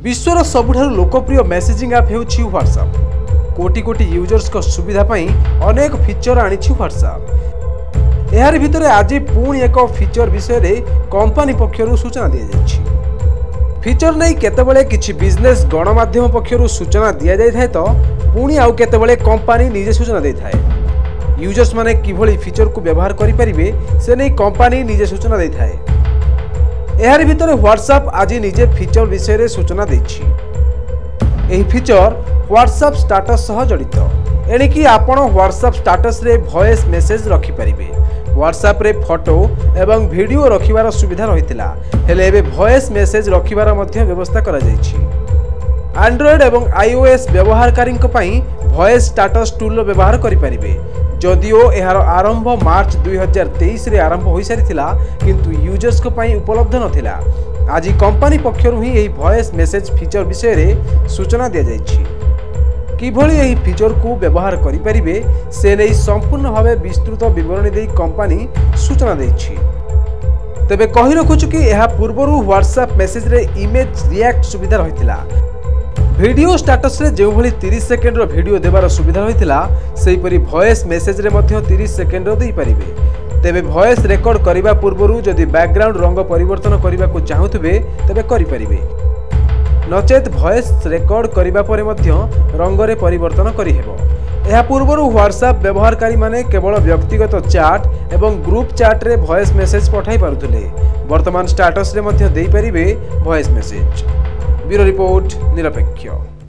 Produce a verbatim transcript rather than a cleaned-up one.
विश्वर सबुठारु लोकप्रिय messaging app हेउछि WhatsApp. कोटी कोटी यूजर्स को सुविधा पई अनेक फीचर आनिछि व्हाट्सएप। एहार भितरे आज पुणी एक फीचर विषय रे कंपनी पक्षरु सूचना दिया जाइछि। फीचर नै केतेबेले किछि बिजनेस गणमाध्यम पक्षरु सूचना दिया जाय थाए तो पुणी आउ केतेबेले कंपनी निजे सूचना दे थाए। यूजर्स माने किभली फीचर को व्यवहार करि परिबे से नै कंपनी निजे सूचना दे थाए। एहार भितरे व्हाट्सएप आज निजे फीचर विषय रे सूचना दैछि। एही फीचर व्हाट्सएप स्टेटस सह जड़ित। एणिकी आपण व्हाट्सएप स्टेटस रे वॉइस मेसेज रखि परिबे। व्हाट्सएप रे फोटो एवं वीडियो रखिबार सुविधा रहितिला, हेले एबे वॉइस मेसेज रखिबार मध्य व्यवस्था करा जायछि। एंड्रॉयड एवं आईओएस व्यवहारकारी पई वॉइस स्टेटस टूल व्यवहार करि परिबे। जदिओ एहार आरंभ मार्च दुई हजार तेईस रे आरंभ हो सारिथिला, किंतु यूजर्स को पई उपलब्ध नथिला। आज कंपनी पक्षरु ही एही वॉइस मेसेज फीचर विषय रे सूचना दिया जायछि। किभली एही फीचर को व्यवहार करि परिबे से नै संपूर्ण भावे विस्तृत विवरणी देई कंपनी सूचना दैछि। तबे कहि रखुछु कि एहा पूर्वरु व्हाट्सएप मेसेज रे इमेज रिएक्ट सुविधा रहितिला। वीडियो स्टेटस रे जो भली तीस सेकेंड रो वीडियो देबार सुविधा रहितिला, सेहि परि वॉइस मेसेज रे मध्य तीस सेकेंड रो देई परिबे। तेबे वॉइस रेकॉर्ड करिबा पूर्वरु जदि बैकग्राउंड रंग परिवर्तन करिबा को चाहुथबे तेबे करि परिबे। नचेत वॉइस रेकॉर्ड करिबा परे मध्य रंग रे परिवर्तन करि हेबो। एहा पूर्वरु व्हाट्सएप व्यवहारकारी माने केवल व्यक्तिगत चैट एवं ग्रुप चैट रे वॉइस मेसेज पठाई पारुथले। वर्तमान स्टेटस रे मध्य देई परिबे वॉइस मेसेज। ब्यूरो रिपोर्ट निरपेक्ष।